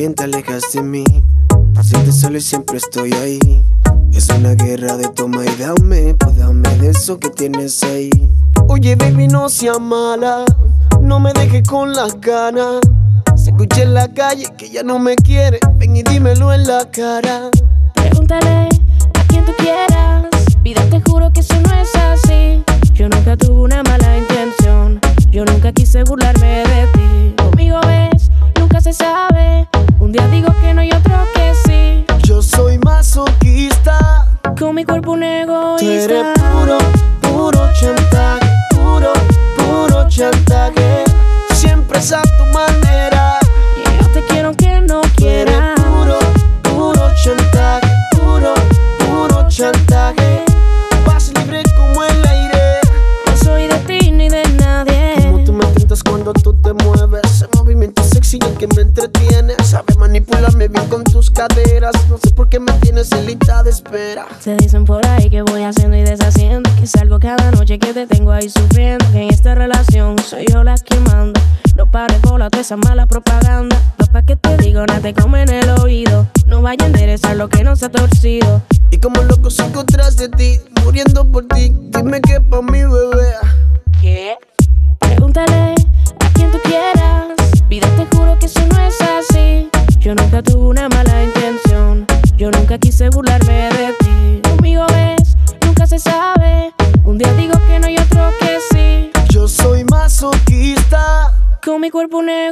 bien te alejas de mí. Sientes solo y siempre estoy ahí. Es una guerra de toma y dame, pues dame de eso que tienes ahí. Oye baby, no seas mala, no me dejes con las ganas. Se escucha en la calle que ya no me quiere, ven y dímelo en la cara. Pregúntale a quien tú quieras, vida, te juro que eso no es así. Yo nunca tuve una mala intención, yo nunca quise burlarme de ti. Conmigo ves, nunca se sabe, un día digo que no y otro que sí. Yo soy masoquista, con mi cuerpo un egoísta. tú eres puro, puro chantaje, puro, puro chantaje. Siempre es a tu manera, y yo te quiero aunque no quieras. Puro, puro chantaje, puro, puro chantaje. Vas libre como el aire, No soy de ti ni de nadie. como tú me tentas cuando tú te mueves. Ese movimiento sexy el que me entretiene. Sabes manipularme bien con tus caderas. No sé por qué me tienes en lista de espera. Se dicen por ahí que voy haciendo y deshaciendo, que salgo cada noche, que te tengo ahí sufriendo. Que en esta relación soy yo la que mando. No pares bola toda esa mala propaganda. Papá, que te digo, nada te come en el oído. No vaya a enderezar lo que no se ha torcido. Y como loco sigo tras de ti, muriendo por ti. Dime que pa' mi bebé. ¿Qué? Pregúntale a quien tú quieras, vida, te juro que eso no es así. Yo nunca tuve una mala intención, yo nunca quise burlarme de ti. Conmigo ves, nunca se sabe, un día digo que no y otro que sí. Yo soy masoquista, Con mi cuerpo un